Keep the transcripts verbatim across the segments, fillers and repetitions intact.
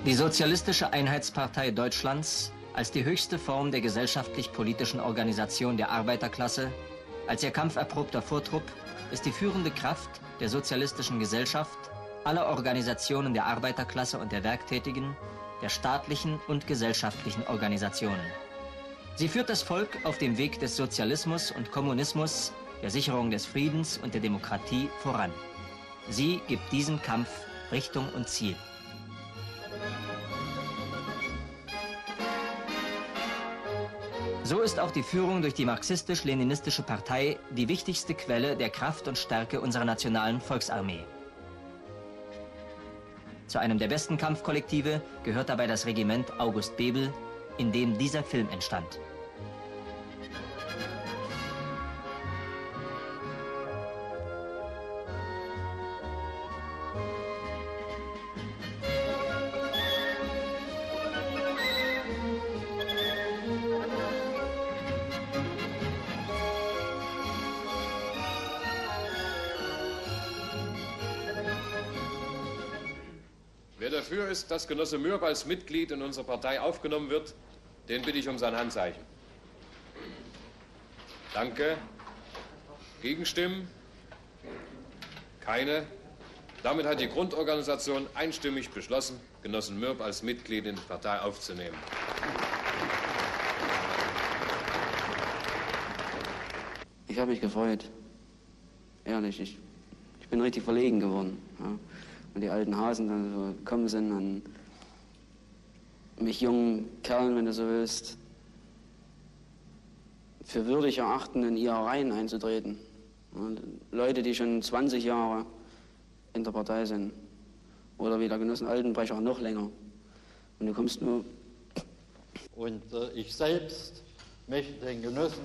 Die Sozialistische Einheitspartei Deutschlands als die höchste Form der gesellschaftlich-politischen Organisation der Arbeiterklasse, als ihr kampferprobter Vortrupp, ist die führende Kraft der sozialistischen Gesellschaft, aller Organisationen der Arbeiterklasse und der Werktätigen, der staatlichen und gesellschaftlichen Organisationen. Sie führt das Volk auf dem Weg des Sozialismus und Kommunismus, der Sicherung des Friedens und der Demokratie voran. Sie gibt diesem Kampf Richtung und Ziel. So ist auch die Führung durch die marxistisch-leninistische Partei die wichtigste Quelle der Kraft und Stärke unserer nationalen Volksarmee. Zu einem der besten Kampfkollektive gehört dabei das Regiment August Bebel, in dem dieser Film entstand. Wer dafür ist, dass Genosse Mürb als Mitglied in unsere Partei aufgenommen wird, den bitte ich um sein Handzeichen. Danke. Gegenstimmen? Keine. Damit hat die Grundorganisation einstimmig beschlossen, Genossen Mürb als Mitglied in die Partei aufzunehmen. Ich habe mich gefreut. Ehrlich, ich, ich bin richtig verlegen geworden. Ja. Und die alten Hasen dann so gekommen sind und mich jungen Kerlen, wenn du so willst, für würdig erachten, in ihre Reihen einzutreten. Und Leute, die schon zwanzig Jahre in der Partei sind. Oder wie der Genossen Altenbrecher noch länger. Und du kommst nur... Und äh, ich selbst möchte den Genossen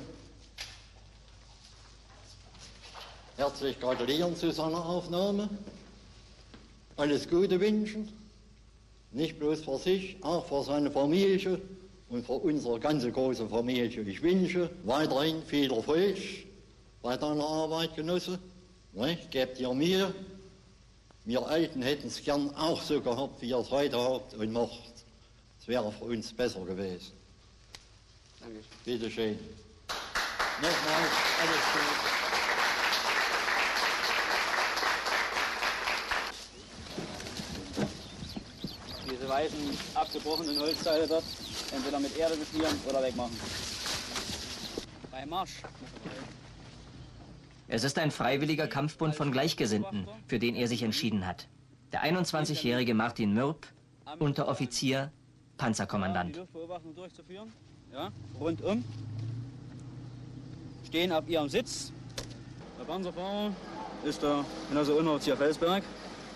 herzlich gratulieren zu seiner Aufnahme. Alles Gute wünschen, nicht bloß für sich, auch für seine Familie und für unsere ganze große Familie. Ich wünsche weiterhin viel Erfolg bei deiner Arbeit, Genosse. Ne? Gebt ihr mir. Wir Alten hätten es gern auch so gehabt, wie ihr es heute habt und macht. Es wäre für uns besser gewesen. Danke. Bitte schön. Nochmals alles Gute. Diese weißen, abgebrochenen Holzteile dort entweder mit Erde beschmieren oder wegmachen. Beim Marsch. Es ist ein freiwilliger Kampfbund von Gleichgesinnten, für den er sich entschieden hat. Der einundzwanzigjährige Martin Mürb, Unteroffizier, Panzerkommandant. Die Luftbeobachtung durchzuführen. Ja, rundum. Stehen ab ihrem Sitz. Der Panzerfahrer ist der Genosse Unteroffizier Felsberg.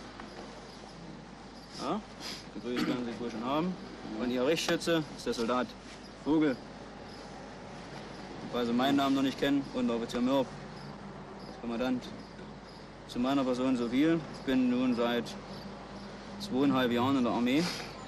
Ja, begrüßt werden Sie es wohl schon haben. Und Ihr Richtschütze ist der Soldat Vogel. Falls Sie meinen Namen noch nicht kennen, Unteroffizier Mürb, als Kommandant. Zu meiner Person so viel. Ich bin nun seit zweieinhalb Jahren in der Armee.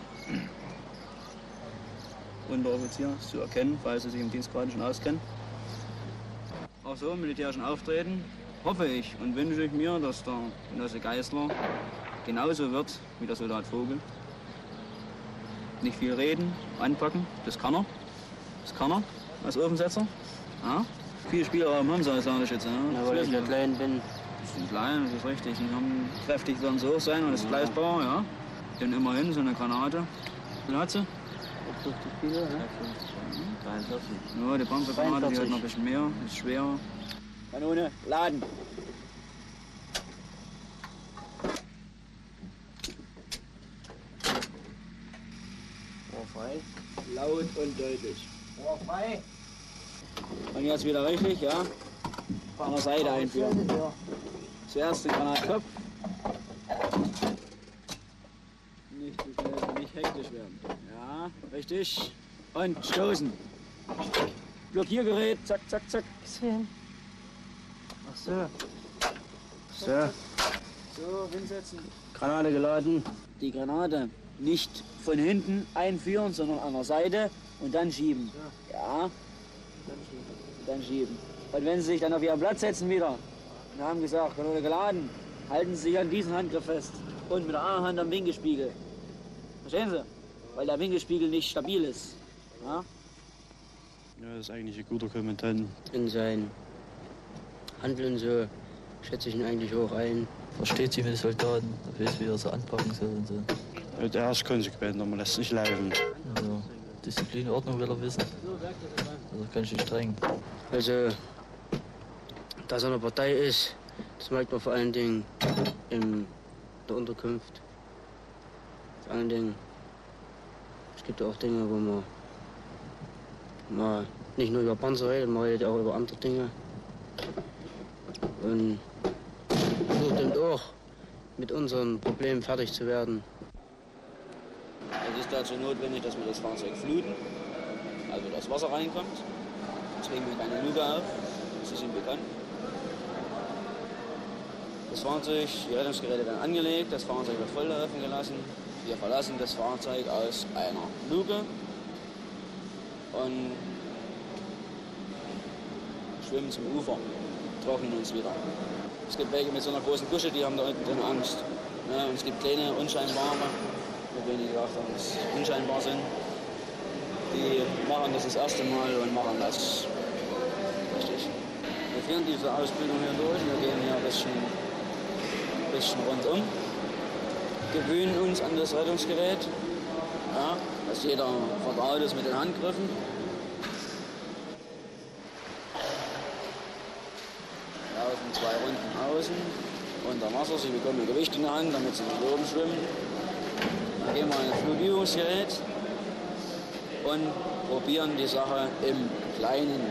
Unteroffizier ist zu erkennen, falls Sie sich im Dienstgrad schon auskennen. Auch so im militärischen Auftreten hoffe ich und wünsche ich mir, dass der Genosse Geisler genauso wird wie der Soldat Vogel. Nicht viel reden, anpacken, das kann er. Das kann er als Ofensetzer. Ja. Viel Spielraum haben sie als Landesschütze. Ja, weil ich ja klein bin. Die sind klein, das ist richtig. Die haben kräftig werden sie auch sein und das ist gleisbar, ja. Denn immerhin so eine Granate. Wie viel hat sie? fünfzig Kilo, ne? dreiundvierzig. Ja, die Panzergranate, die hat noch ein bisschen mehr, ist schwerer. Kanone, laden! Frei. Laut und deutlich. Rohr frei. Und jetzt wieder richtig, ja? Von der Seite einführen. Zuerst den Granatkopf. Nicht zu schnell, nicht hektisch werden. Ja, richtig. Und stoßen. Blockiergerät, zack, zack, zack. Ach so. So. So, hinsetzen. Granate geladen. Die Granate nicht von hinten einführen, sondern an der Seite und dann schieben. Ja. Und dann schieben. Und wenn Sie sich dann auf Ihren Platz setzen wieder und haben gesagt, Kanone geladen, halten Sie sich an diesen Handgriff fest und mit der anderen Hand am Winkelspiegel. Verstehen Sie? Weil der Winkelspiegel nicht stabil ist. Ja? Ja, das ist eigentlich ein guter Kommandant. In sein Handeln so schätze ich ihn eigentlich hoch ein. Versteht sich mit den Soldaten, weiß, wie er sie anpacken soll und so. Ja, der ist konsequent, man lässt nicht laufen. Also, Disziplin, Ordnung will er wissen. Also ganz schön streng. Also, dass er eine Partei ist, das merkt man vor allen Dingen in der Unterkunft. Vor allen Dingen, es gibt ja auch Dinge, wo man, man nicht nur über Panzer redet, man redet auch über andere Dinge. Und versucht eben auch, mit unseren Problemen fertig zu werden. Es ist dazu notwendig, dass wir das Fahrzeug fluten, also das Wasser reinkommt. Deswegen wir keine Luke auf, das ist Ihnen bekannt. Das Fahrzeug, die Rettungsgeräte werden angelegt, das Fahrzeug wird volllaufen gelassen. Wir verlassen das Fahrzeug aus einer Luke und schwimmen zum Ufer, trocknen uns wieder. Es gibt welche mit so einer großen Kusche, die haben da unten drin Angst. Ja, und es gibt kleine, unscheinbare, wo wir nicht gedacht haben, dass sie unscheinbar sind. Die machen das das erste Mal und machen das richtig. Wir führen diese Ausbildung hier durch, wir gehen hier ein bisschen, ein bisschen rundum, gewöhnen uns an das Rettungsgerät, ja, dass jeder vertraut ist mit den Handgriffen. Laufen zwei Runden außen, unter Wasser, sie bekommen ein Gewicht in der Hand, damit sie nicht oben schwimmen. Dann gehen wir in ein Flugübungsgerät und probieren die Sache im Kleinen.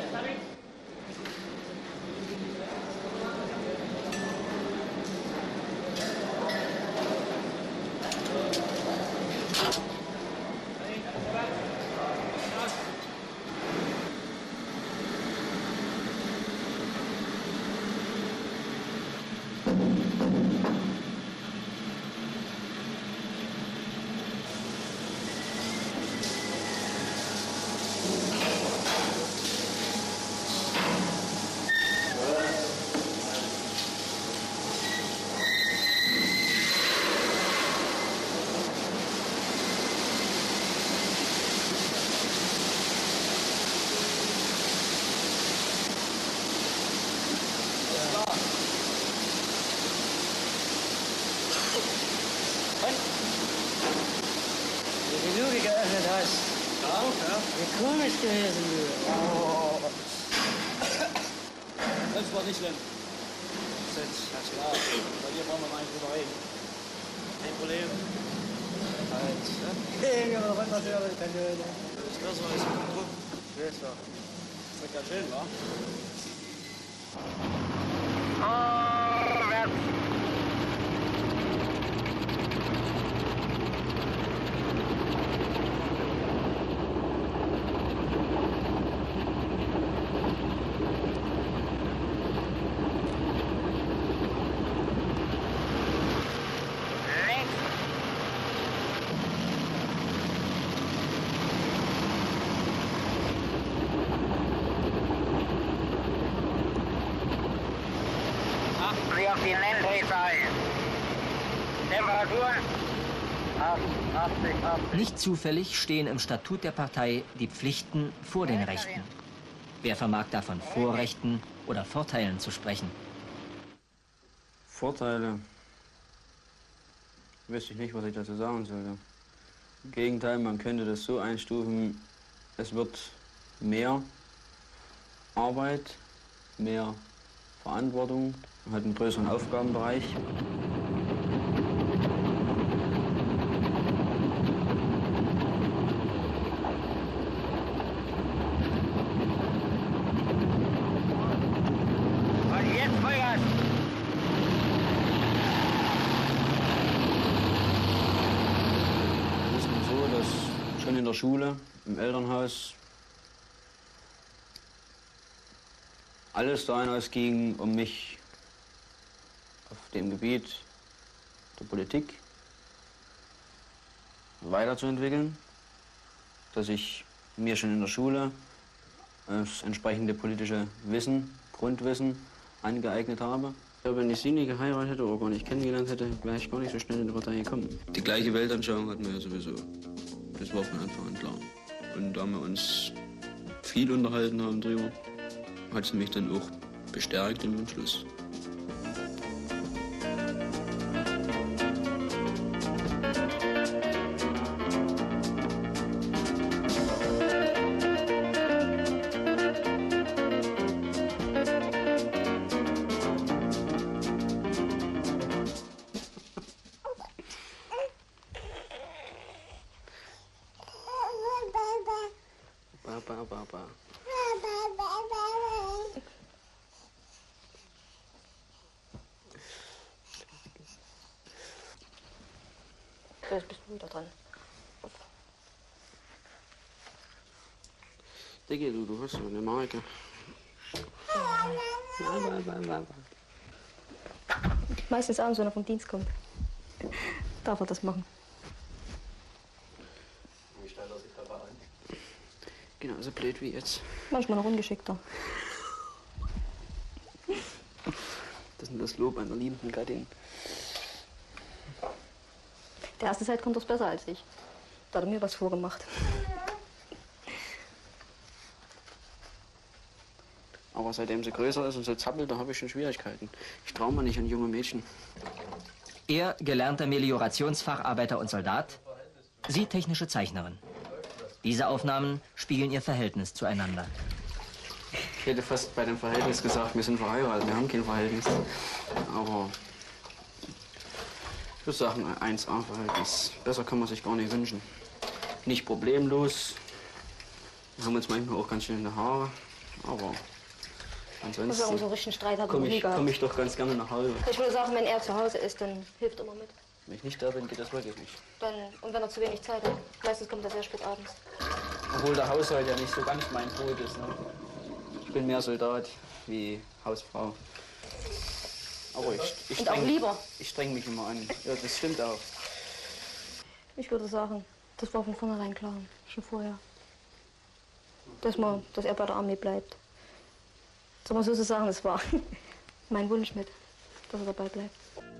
Die Luke geöffnet hast. Ja, ja. Wie komisch gewesen, du. Oh. Das war nicht schlimm. Das ist klar. Bei dir brauchen wir gar nicht drüber reden. Kein Problem. Halt. Gehen wir runter, Sören, keine Höhle. Das ist besser als im Druck. Besser. Das wird ganz schön, wa? Auf die Lenndrehzahl. Temperatur achtzig, achtzig. Nicht zufällig stehen im Statut der Partei die Pflichten vor den Rechten. Wer vermag davon Vorrechten oder Vorteilen zu sprechen? Vorteile? Wüsste ich nicht, was ich dazu sagen sollte. Im Gegenteil, man könnte das so einstufen, es wird mehr Arbeit, mehr Verantwortung, man hat einen größeren Aufgabenbereich. Und jetzt Vollgas. Es ist so, dass schon in der Schule, im Elternhaus, alles dahin ausging, um mich auf dem Gebiet der Politik weiterzuentwickeln, dass ich mir schon in der Schule das entsprechende politische Wissen, Grundwissen angeeignet habe. Wenn ich sie nie geheiratet hätte oder gar nicht kennengelernt hätte, wäre ich gar nicht so schnell in die Partei gekommen. Die gleiche Weltanschauung hatten wir ja sowieso. Das war von Anfang an klar. Und da wir uns viel unterhalten haben drüber, hat es mich dann auch bestärkt im Entschluss. Ba, ba, ba. Jetzt bist du wieder dran. Digga, du, du hast so eine Marke. Meistens abends, wenn er vom Dienst kommt, darf er das machen. Wie stellt er sich dabei an? Genauso blöd wie jetzt. Manchmal noch ungeschickter. Das ist das Lob einer liebenden Gattin. Der erste Zeit kommt das besser als ich. Da hat er mir was vorgemacht. Aber seitdem sie größer ist und so zappelt, da habe ich schon Schwierigkeiten. Ich traue mir nicht an junge Mädchen. Er, gelernter Meliorationsfacharbeiter und Soldat, sie technische Zeichnerin. Diese Aufnahmen spiegeln ihr Verhältnis zueinander. Ich hätte fast bei dem Verhältnis gesagt, wir sind verheiratet, wir haben kein Verhältnis. Aber ich würde sagen, ein eins A Verhältnis. Besser kann man sich gar nicht wünschen. Nicht problemlos. Wir haben uns manchmal auch ganz schön in die Haare. Aber ansonsten Also so einen richtigen Streit habe ich noch komme nie ich, gehabt. komm ich doch ganz gerne nach Hause. Ich würde sagen, wenn er zu Hause ist, dann hilft er immer mit. Wenn ich nicht da bin, geht das wirklich nicht. Dann, und wenn er zu wenig Zeit hat, meistens kommt er sehr spät abends. Obwohl der Haushalt ja nicht so ganz mein Brot ist. Ne? Ich bin mehr Soldat wie Hausfrau. Aber ich, ich Und auch streng, lieber. Ich streng mich immer an. Ja, das stimmt auch. Ich würde sagen, das war von vornherein klar, schon vorher. Dass, man, dass er bei der Armee bleibt. Soll man so sagen, das war mein Wunsch mit, dass er dabei bleibt.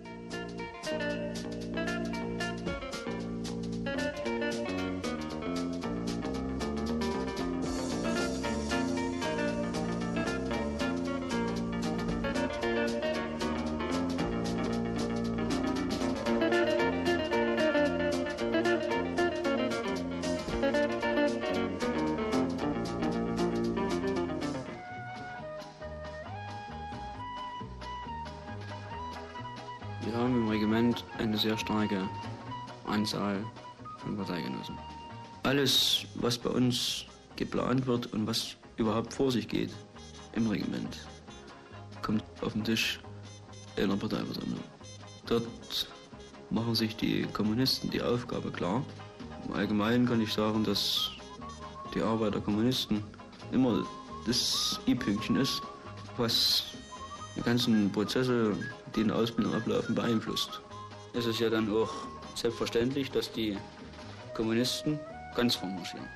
Wir haben im Regiment eine sehr starke Anzahl von Parteigenossen. Alles, was bei uns geplant wird und was überhaupt vor sich geht im Regiment, kommt auf den Tisch in der Parteiversammlung. Dort machen sich die Kommunisten die Aufgabe klar. Im Allgemeinen kann ich sagen, dass die Arbeit der Kommunisten immer das i-Pünktchen ist, was die ganzen Prozesse, die in der Ausbildung ablaufen, beeinflusst. Es ist ja dann auch selbstverständlich, dass die Kommunisten ganz vormarschieren.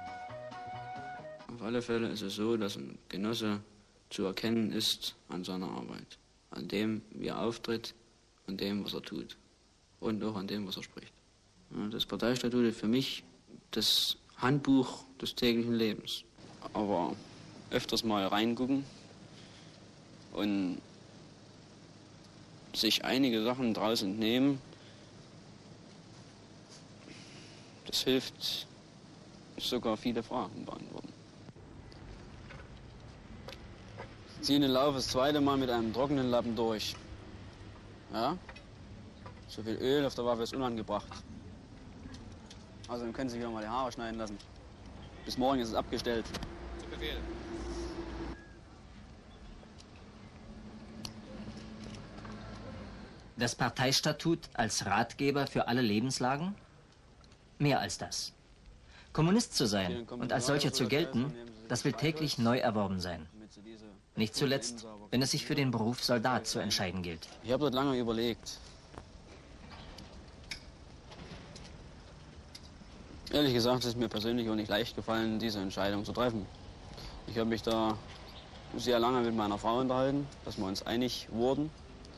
Auf alle Fälle ist es so, dass ein Genosse zu erkennen ist an seiner Arbeit, an dem, wie er auftritt, an dem, was er tut und auch an dem, was er spricht. Das Parteistatut ist für mich das Handbuch des täglichen Lebens. Aber öfters mal reingucken und sich einige Sachen draus entnehmen, das hilft sogar viele Fragen beantworten. Ziehen den Lauf das zweite Mal mit einem trockenen Lappen durch. Ja? So viel Öl auf der Waffe ist unangebracht. Also dann können Sie sich wieder mal die Haare schneiden lassen. Bis morgen ist es abgestellt. Zu Befehl. Das Parteistatut als Ratgeber für alle Lebenslagen? Mehr als das. Kommunist zu sein und als solcher zu gelten, das will täglich neu erworben sein. Nicht zuletzt, wenn es sich für den Beruf Soldat zu entscheiden gilt. Ich habe dort lange überlegt. Ehrlich gesagt ist es mir persönlich auch nicht leicht gefallen, diese Entscheidung zu treffen. Ich habe mich da sehr lange mit meiner Frau unterhalten, dass wir uns einig wurden.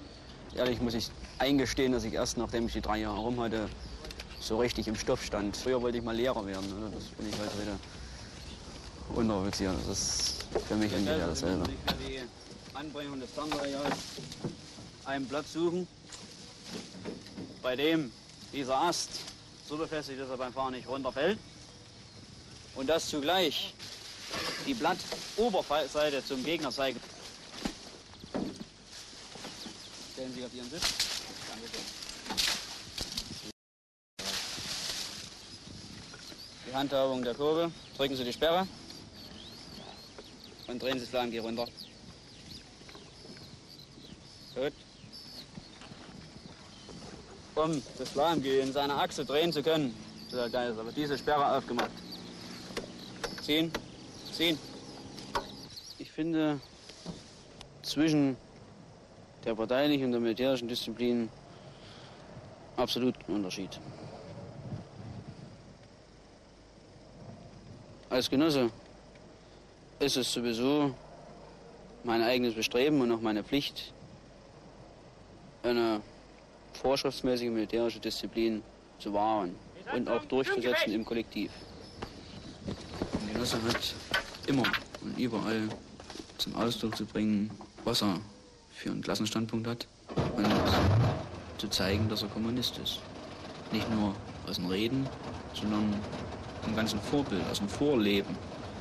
Ehrlich muss ich eingestehen, dass ich erst, nachdem ich die drei Jahre rum hatte, so richtig im Stoff stand. Früher wollte ich mal Lehrer werden, oder? Das bin ich heute wieder Unteroffizier. Das ist für mich ungefähr dasselbe. Für die Anbringung des Tarnmaterials einen Platz suchen, bei dem dieser Ast so befestigt ist, dass er beim Fahren nicht runterfällt. Und dass zugleich die Blattoberseite zum Gegner zeigt. Stellen Sie auf Ihren Sitz. Dankeschön. Die Handhabung der Kurbel. Drücken Sie die Sperre und drehen Sie das Flammengeh runter. Gut. Um das Flammengeh in seiner Achse drehen zu können, so der Geist, aber diese Sperre aufgemacht. Ziehen, ziehen. Ich finde, zwischen der parteilichen und der militärischen Disziplin absolut ein Unterschied. Als Genosse ist es sowieso mein eigenes Bestreben und auch meine Pflicht, eine vorschriftsmäßige militärische Disziplin zu wahren und auch durchzusetzen im Kollektiv. Ein Genosse hat immer und überall zum Ausdruck zu bringen, was er für einen Klassenstandpunkt hat und zu zeigen, dass er Kommunist ist. Nicht nur aus dem Reden, sondern im ganzen Vorbild, aus dem Vorleben.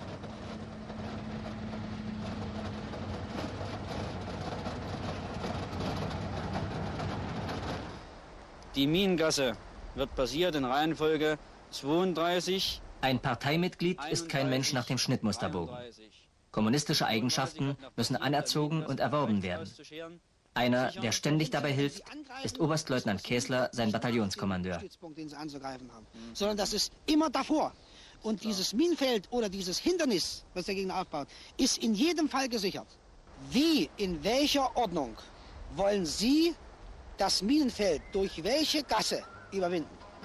Die Minengasse wird passiert in Reihenfolge zweiunddreißig. Ein Parteimitglied ist kein Mensch nach dem Schnittmusterbogen. Kommunistische Eigenschaften müssen anerzogen und erworben werden. Einer, der ständig dabei hilft, ist Oberstleutnant Käßler, sein Bataillonskommandeur. Den sie anzugreifen haben. Sondern das ist immer davor. Und dieses Minenfeld oder dieses Hindernis, was der Gegner aufbaut, ist in jedem Fall gesichert. Wie, in welcher Ordnung wollen Sie das Minenfeld durch welche Gasse überwinden?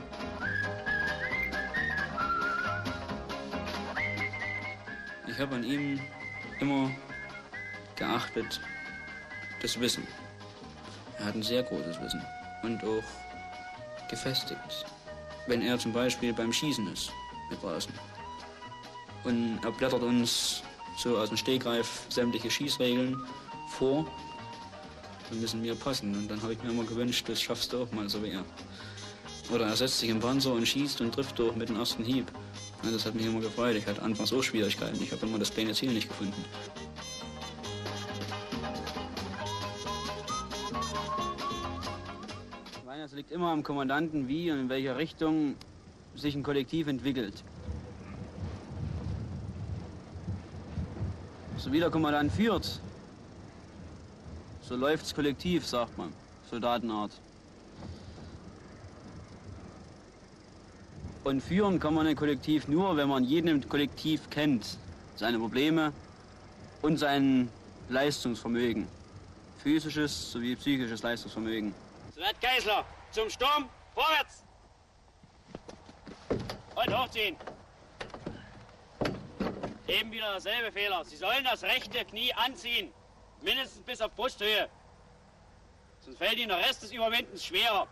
Ich habe an ihm immer geachtet, das Wissen. Er hat ein sehr großes Wissen und auch gefestigt. Wenn er zum Beispiel beim Schießen ist, mit draußen, und er blättert uns so aus dem Stegreif sämtliche Schießregeln vor, dann müssen wir passen. Und dann habe ich mir immer gewünscht, das schaffst du auch mal, so wie er. Oder er setzt sich im Panzer und schießt und trifft durch mit dem ersten Hieb. Ja, das hat mich immer gefreut. Ich hatte anfangs auch Schwierigkeiten. Ich habe immer das kleine Ziel nicht gefunden. Ich meine, es liegt immer am Kommandanten, wie und in welcher Richtung sich ein Kollektiv entwickelt. So wie der Kommandant führt, so läuft's Kollektiv, sagt man, Soldatenart. Und führen kann man ein Kollektiv nur, wenn man jeden im Kollektiv kennt, seine Probleme und sein Leistungsvermögen, physisches sowie psychisches Leistungsvermögen. Sergeant Käßler, zum Sturm, vorwärts! Und hochziehen! Eben wieder derselbe Fehler. Sie sollen das rechte Knie anziehen, mindestens bis auf Brusthöhe. Sonst fällt Ihnen der Rest des Überwindens schwerer.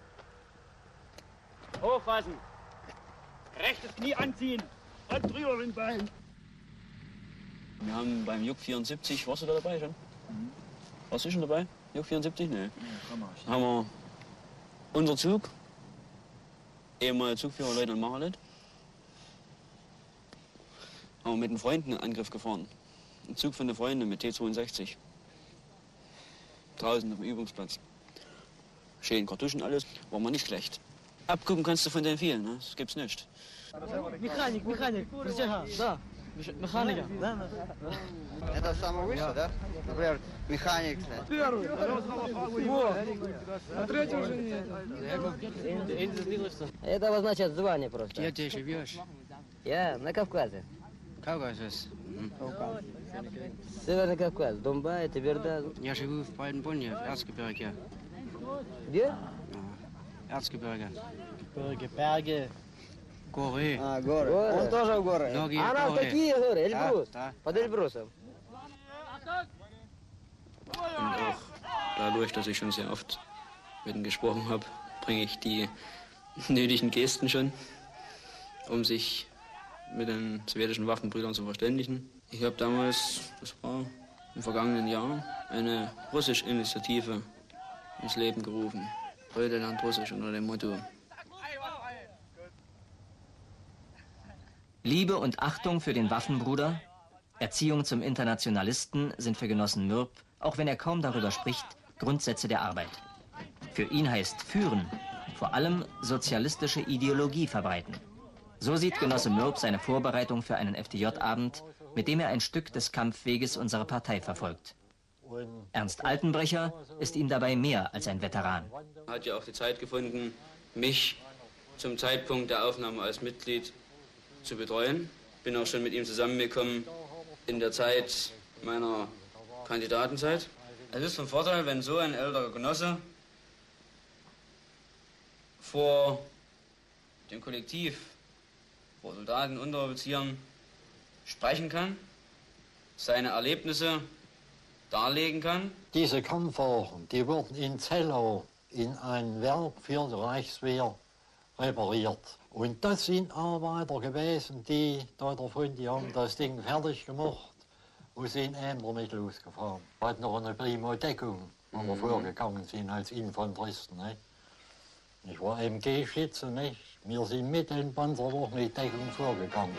Hochfassen. Rechtes Knie anziehen und drüber mit dem Bein. Wir haben beim Juk vierundsiebzig, warst du da dabei schon? Mhm. Warst du schon dabei? Juk vierundsiebzig? Nee. Ja, haben wir unser Zug, ehemaliger Zugführer Leutnant Macherlet, haben wir mit den Freunden einen Angriff gefahren. Ein Zug von den Freunden mit T zweiundsechzig. Draußen auf dem Übungsplatz. Schön Kartuschen, alles, war mal nicht schlecht. Abgucken kannst du von den vielen, ne? Das gibt's nicht. Mechanik, Mechanik, да, механика, да. Это самое высшее, да? Например, механик. Первый, вот, а третий уже нет. Это обозначает звание просто. Где ты живешь? Я на Кавказе. Кавказ. Северный Кавказ, Донбай, Теберда. Я живу в Пальнбоне, в Erzgebirge. Где? Erzgebirge. Gebirge, Berge. Горы. А, горы. Он тоже в горы. Многие Она горы. такие горы, Эльбрус. Да, да. Под Эльбрусом. Und auch dadurch, dass ich schon sehr oft mit ihm gesprochen habe, bringe ich die nötigen Gesten schon, um sich mit den sowjetischen Waffenbrüdern zu verständigen. Ich habe damals, das war im vergangenen Jahr, eine Russisch-Initiative ins Leben gerufen. Heute lernt Russisch unter dem Motto: Liebe und Achtung für den Waffenbruder, Erziehung zum Internationalisten sind für Genossen Mürb, auch wenn er kaum darüber spricht, Grundsätze der Arbeit. Für ihn heißt führen, vor allem sozialistische Ideologie verbreiten. So sieht Genosse Mürb seine Vorbereitung für einen F D J-Abend, mit dem er ein Stück des Kampfweges unserer Partei verfolgt. Ernst Altenbrecher ist ihm dabei mehr als ein Veteran. Er hat ja auch die Zeit gefunden, mich zum Zeitpunkt der Aufnahme als Mitglied zu betreuen. Bin auch schon mit ihm zusammengekommen in der Zeit meiner Kandidatenzeit. Es ist von Vorteil, wenn so ein älterer Genosse vor dem Kollektiv, vor Soldaten, Unteroffizieren sprechen kann, seine Erlebnisse darlegen kann. Diese Kampfwagen, die wurden in Zellau in ein Werk für die Reichswehr repariert. Und das sind Arbeiter gewesen, die da davon, die haben das Ding fertig gemacht und sind Ämter mit losgefahren. Wir hatten noch eine prima Deckung, wo wir mhm. vorgegangen sind als Infanteristen. Nicht? Ich war M G-Schütze, nicht? Wir sind mit den Panzerwagen mit Deckung vorgegangen.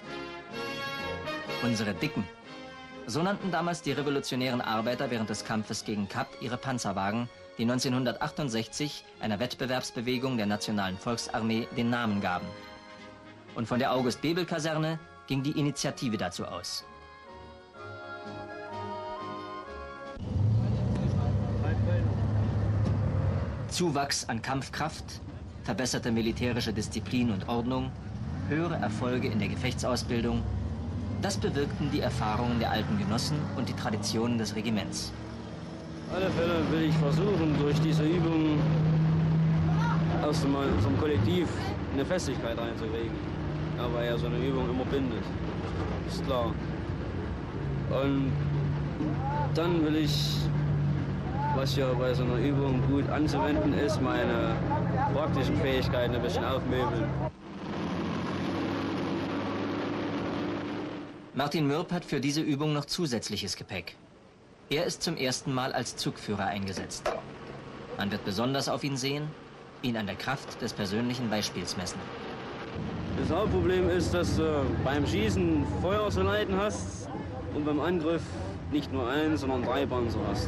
Unsere Dicken. So nannten damals die revolutionären Arbeiter während des Kampfes gegen Kapp ihre Panzerwagen, die neunzehnhundertachtundsechzig einer Wettbewerbsbewegung der Nationalen Volksarmee den Namen gaben. Und von der August-Bebel-Kaserne ging die Initiative dazu aus. Zuwachs an Kampfkraft, verbesserte militärische Disziplin und Ordnung, höhere Erfolge in der Gefechtsausbildung, das bewirkten die Erfahrungen der alten Genossen und die Traditionen des Regiments. Auf alle Fälle will ich versuchen, durch diese Übung aus unserem Kollektiv eine Festigkeit reinzukriegen. Aber ja, so eine Übung immer bindet, ist klar. Und dann will ich, was ja bei so einer Übung gut anzuwenden ist, meine praktischen Fähigkeiten ein bisschen aufmöbeln. Martin Mürb hat für diese Übung noch zusätzliches Gepäck. Er ist zum ersten Mal als Zugführer eingesetzt. Man wird besonders auf ihn sehen, ihn an der Kraft des persönlichen Beispiels messen. Das Hauptproblem ist, dass du beim Schießen Feuer zu leiten hast und beim Angriff nicht nur ein, sondern drei Panzer hast.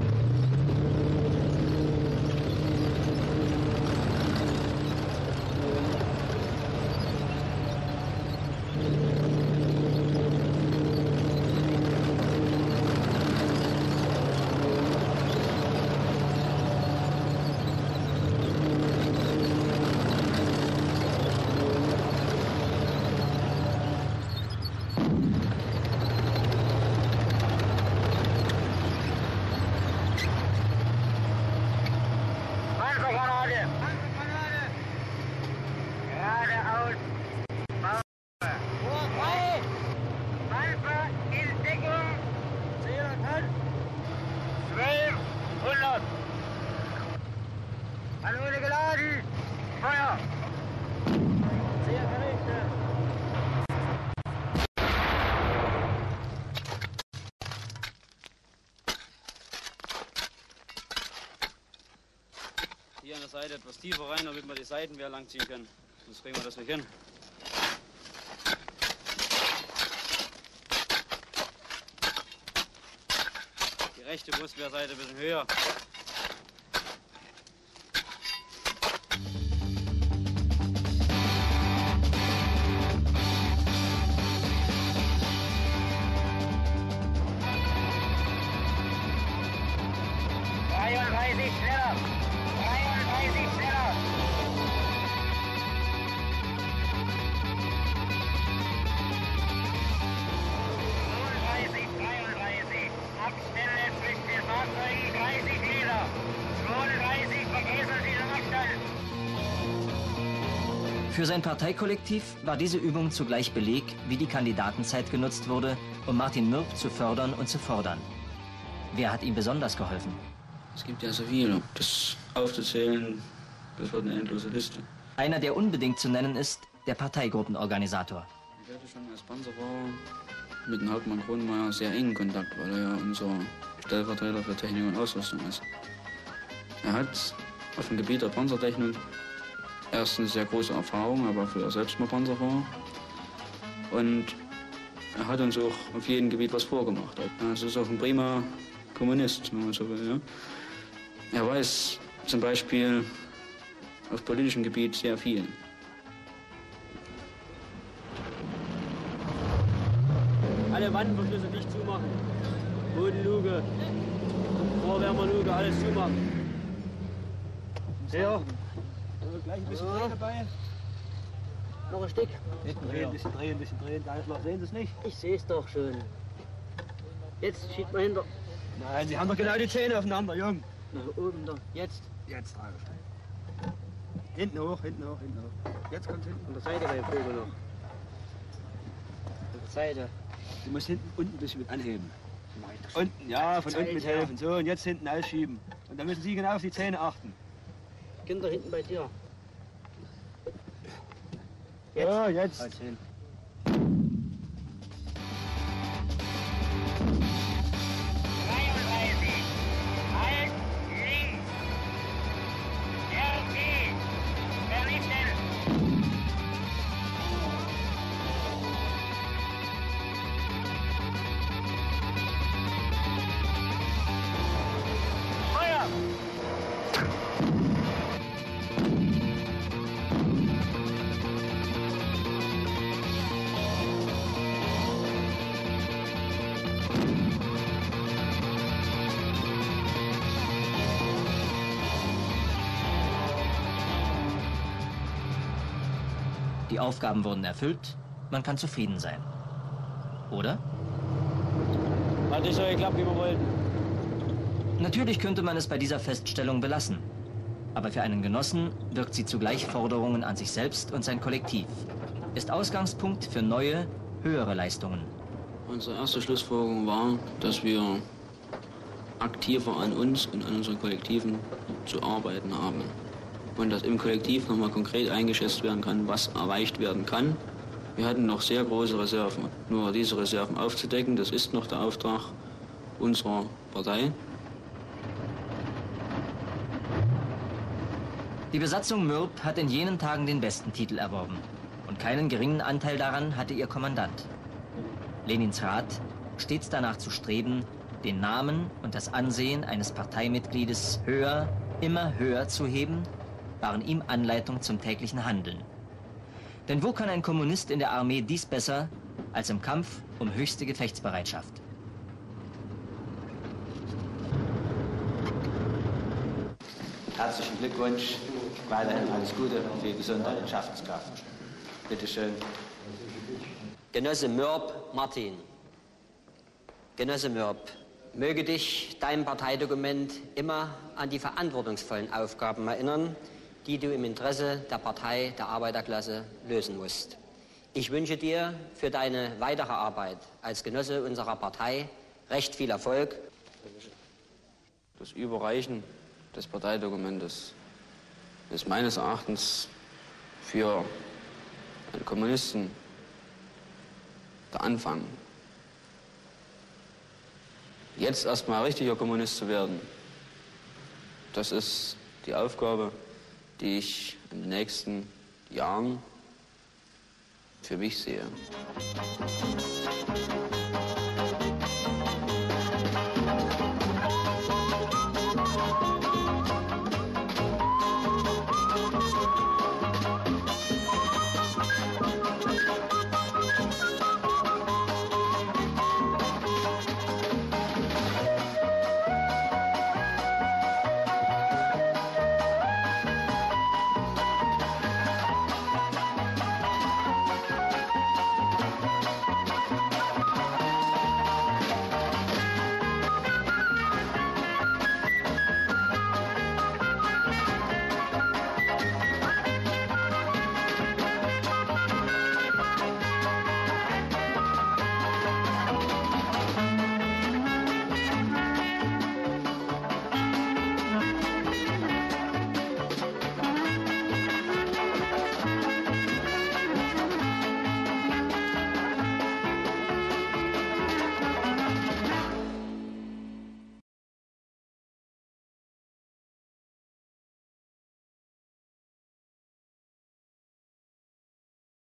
Hier an der Seite etwas tiefer rein, damit wir die Seitenwehr langziehen können. Sonst kriegen wir das nicht hin. Die rechte Brustwehrseite ein bisschen höher. dreiunddreißig schneller! dreiunddreißig schneller! zweiunddreißig, dreiunddreißig. Abstände zwischen den Fahrzeugen dreißig Meter. zweiunddreißig, vergrößern Sie den Abstand. Für sein Parteikollektiv war diese Übung zugleich Beleg, wie die Kandidatenzeit genutzt wurde, um Martin Mürb zu fördern und zu fordern. Wer hat ihm besonders geholfen? Es gibt ja so viele. Das aufzuzählen, das wird eine endlose Liste. Einer, der unbedingt zu nennen ist, der Parteigruppenorganisator. Ich hatte schon als Panzerfahrer mit dem Hauptmann Kronmeier sehr engen Kontakt, weil er ja unser Stellvertreter für Technik und Ausrüstung ist. Er hat auf dem Gebiet der Panzertechnik erstens sehr große Erfahrung, aber früher selbst mal Panzerfahrer. Und er hat uns auch auf jedem Gebiet was vorgemacht. Er ist auch ein prima Kommunist, wenn man so will. Ja. Er weiß zum Beispiel auf politischem Gebiet sehr viel. Alle Wandenverschlüsse dicht zumachen. Bodenluke, Vorwärmerluke, alles zumachen. Ja. Gleich ein bisschen drehen dabei. Noch ein Stück. Hinten drehen, ein bisschen drehen, ein bisschen drehen. Geisler, sehen Sie es nicht? Ich sehe es doch schön. Jetzt schiebt man hinter. Nein, Sie haben doch genau die Zähne aufeinander, Jung. Nach oben da. Jetzt. Jetzt drauf. Hinten hoch, hinten hoch, hinten hoch. Jetzt kommt hinten. Von der Seite beim Vogel noch. Von der Seite. Du musst hinten unten ein bisschen mit anheben. Unten, ja, von unten mithelfen. So, und jetzt hinten ausschieben. Und dann müssen Sie genau auf die Zähne achten. Kinder hinten bei dir. Jetzt. Ja, jetzt. Halt hin. dreiunddreißig. Halt links. R P. Vernichten. Feuer! Die Aufgaben wurden erfüllt, man kann zufrieden sein. Oder? Hat nicht so geklappt, wie wir wollten. Natürlich könnte man es bei dieser Feststellung belassen. Aber für einen Genossen wirkt sie zugleich Forderungen an sich selbst und sein Kollektiv. Ist Ausgangspunkt für neue, höhere Leistungen. Unsere erste Schlussfolgerung war, dass wir aktiver an uns und an unseren Kollektiven zu arbeiten haben. Und dass im Kollektiv nochmal konkret eingeschätzt werden kann, was erreicht werden kann. Wir hatten noch sehr große Reserven. Nur diese Reserven aufzudecken, das ist noch der Auftrag unserer Partei. Die Besatzung Mürb hat in jenen Tagen den besten Titel erworben. Und keinen geringen Anteil daran hatte ihr Kommandant. Lenins Rat, stets danach zu streben, den Namen und das Ansehen eines Parteimitgliedes höher, immer höher zu heben, waren ihm Anleitung zum täglichen Handeln. Denn wo kann ein Kommunist in der Armee dies besser als im Kampf um höchste Gefechtsbereitschaft? Herzlichen Glückwunsch, weiterhin alles Gute und viel Gesundheit und Schaffenskraft. Bitte schön. Genosse Mürb, Martin. Genosse Mürb, möge dich dein Parteidokument immer an die verantwortungsvollen Aufgaben erinnern, die du im Interesse der Partei der Arbeiterklasse lösen musst. Ich wünsche dir für deine weitere Arbeit als Genosse unserer Partei recht viel Erfolg. Das Überreichen des Parteidokumentes ist meines Erachtens für einen Kommunisten der Anfang. Jetzt erstmal richtiger Kommunist zu werden, das ist die Aufgabe, die ich in den nächsten Jahren für mich sehe.